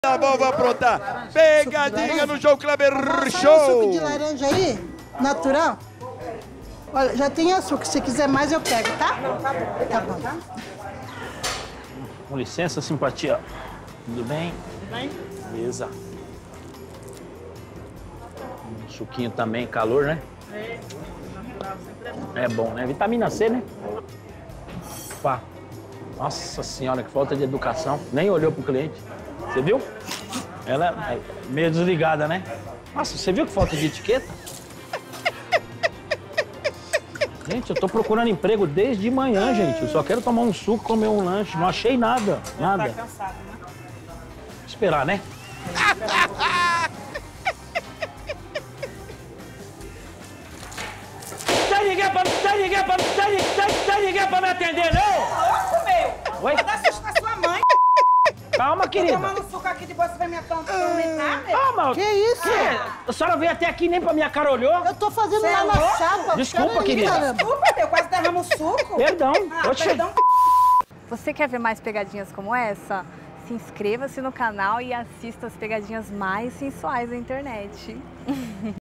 Tá bom, vou aprontar. Pegadinha no João Kleber Show. Suco de laranja aí, natural. Olha, já tem açúcar. Se quiser mais, eu pego, tá? Não, tá bom. Tá bom. Com licença, simpatia. Tudo bem? Tudo bem? Beleza. Um suquinho também, calor, né? É, natural sempre é bom. É bom, né? Vitamina C, né? Pá. Nossa senhora, que falta de educação. Nem olhou pro cliente. Você viu? Ela é meio desligada, né? Nossa, você viu que falta de etiqueta? Gente, eu tô procurando emprego desde manhã, gente. Eu só quero tomar um suco, comer um lanche. Não achei nada, nada. Tá cansado, né? Esperar, né? Tem ninguém pra me atender, não? Louco, meu! Oi? Vai dar susto na sua mãe! Calma, Tô querida. tomando suco aqui, depois você vai me aprontar, meu! Calma. Que isso? A senhora veio até aqui, nem pra minha cara olhou? Eu tô fazendo Você lá é na louco? chapa. Desculpa, Caramba, querida. caramba. Desculpa, meu, quase derrama o suco! Perdão. Ah, Oxe. perdão. Você quer ver mais pegadinhas como essa? Se inscreva-se no canal e assista as pegadinhas mais sensuais da internet.